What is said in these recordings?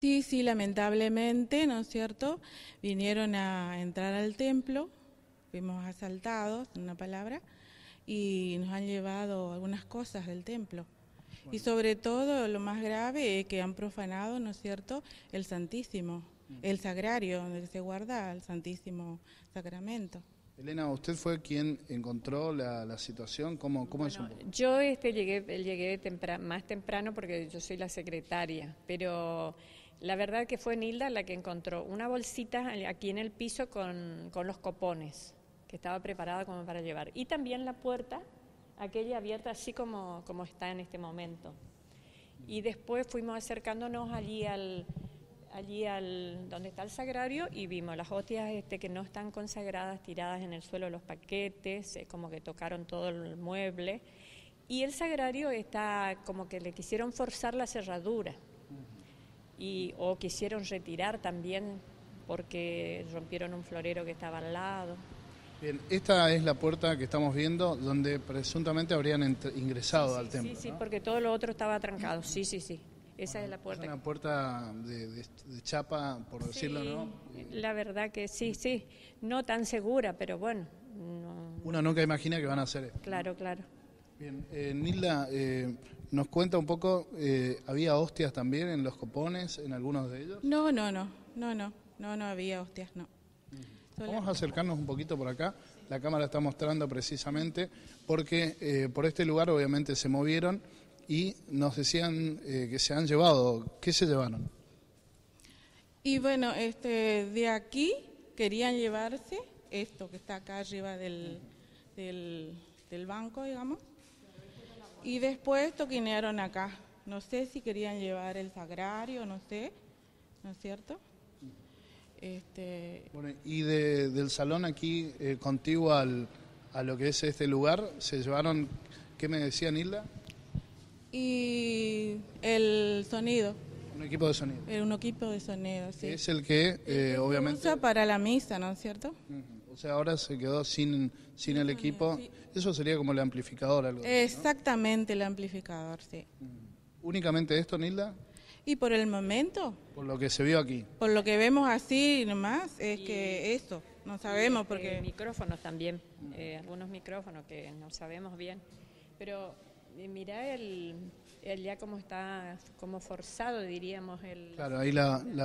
Sí, sí, lamentablemente, ¿no es cierto? Vinieron a entrar al templo, fuimos asaltados, en una palabra, y nos han llevado algunas cosas del templo. Y sobre todo, lo más grave es que han profanado, ¿no es cierto?, el Santísimo, el sagrario, donde se guarda el Santísimo Sacramento. Elena, ¿usted fue quien encontró la situación? ¿Cómo es un poco? Yo llegué más temprano porque yo soy la secretaria, pero la verdad que fue Nilda la que encontró una bolsita aquí en el piso con los copones, que estaba preparada como para llevar. Y también la puerta, aquella abierta así como está en este momento. Y después fuimos acercándonos allí al donde está el sagrario y vimos las hostias que no están consagradas tiradas en el suelo, los paquetes, como que tocaron todo el mueble, y el sagrario está como que le quisieron forzar la cerradura o quisieron retirar también porque rompieron un florero que estaba al lado. Bien, esta es la puerta que estamos viendo donde presuntamente habrían ingresado al templo. Sí, ¿no? Porque todo lo otro estaba trancado, sí. Esa es la puerta. Es una puerta de chapa, por decirlo, ¿no? La verdad que sí, no tan segura, pero bueno. No. Uno nunca imagina que van a hacer esto. Claro. Bien, Nilda, nos cuenta un poco, ¿había hostias también en los copones, en algunos de ellos? No había hostias, no. Vamos a acercarnos un poquito por acá, la cámara está mostrando precisamente, porque por este lugar obviamente se movieron y nos decían que se han llevado. ¿Qué se llevaron? Y bueno, de aquí querían llevarse esto que está acá arriba del banco, digamos, y después toquinearon acá. No sé si querían llevar el sagrario, no sé, ¿no es cierto? Bueno, y del salón aquí contiguo a lo que es este lugar, se llevaron, ¿qué me decía Nilda? Y el sonido. Un equipo de sonido. Un equipo de sonido, sí. Es el que obviamente... usa para la misa, ¿no es cierto? O sea, ahora se quedó sin el equipo. Sí. Eso sería como el amplificador, algo. Exactamente, el amplificador, sí. ¿Únicamente esto, Nilda? Y por el momento, Por lo que se vio aquí. por lo que vemos así nomás, es que eso, no sabemos porque... Micrófonos también, algunos micrófonos que no sabemos bien, pero mirá el ya como está, como forzado diríamos. Claro, ahí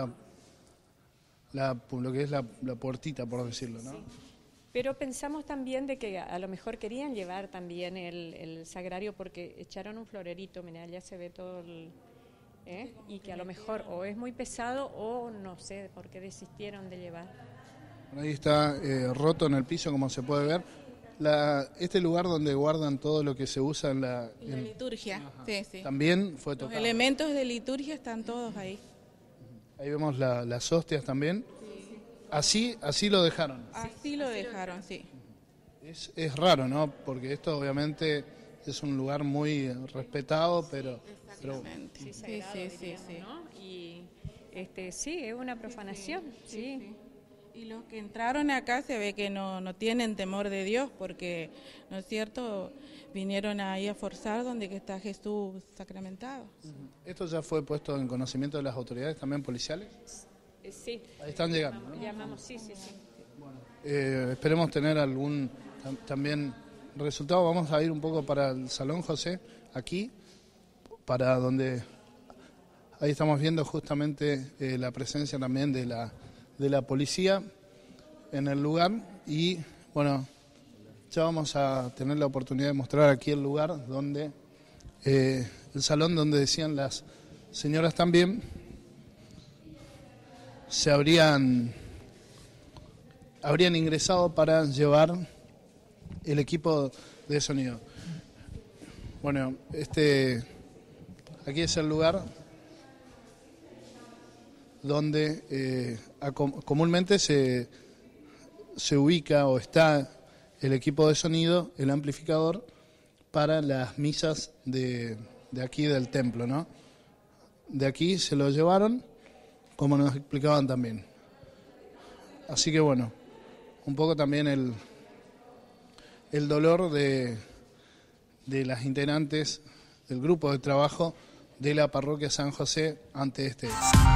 lo que es la puertita, por decirlo, ¿no? Sí. Pero pensamos también de que a lo mejor querían llevar también el sagrario porque echaron un florerito, mirá, ya se ve todo y que a lo mejor o es muy pesado o no sé por qué desistieron de llevar. Ahí está roto en el piso, como se puede ver. Este lugar donde guardan todo lo que se usa en la liturgia, sí. También fue tocado. Los elementos de liturgia están todos ahí. Ahí vemos las hostias también. Sí. Así lo dejaron. Así lo dejaron, sí. Es raro, ¿no? Porque esto obviamente es un lugar muy respetado, pero... Exactamente. Sí. ¿No? Y sí, es una profanación, sí. Y los que entraron acá se ve que no tienen temor de Dios, porque, ¿no es cierto?, vinieron ahí a forzar donde que está Jesús sacramentado. ¿Esto ya fue puesto en conocimiento de las autoridades también policiales? Sí. Ahí están llegando, ¿no? Llamamos, sí. Bueno, esperemos tener algún también resultado. Vamos a ir un poco para el Salón José, aquí, para donde... Ahí estamos viendo justamente la presencia también de la policía en el lugar y bueno, ya vamos a tener la oportunidad de mostrar aquí el lugar donde, el salón donde decían las señoras también, se habrían ingresado para llevar el equipo de sonido. Bueno, aquí es el lugar donde comúnmente se ubica o está el equipo de sonido, el amplificador, para las misas de aquí del templo, ¿no? De aquí se lo llevaron, como nos explicaban también. Así que bueno, un poco también el dolor de las integrantes del grupo de trabajo de la parroquia San José ante este hecho.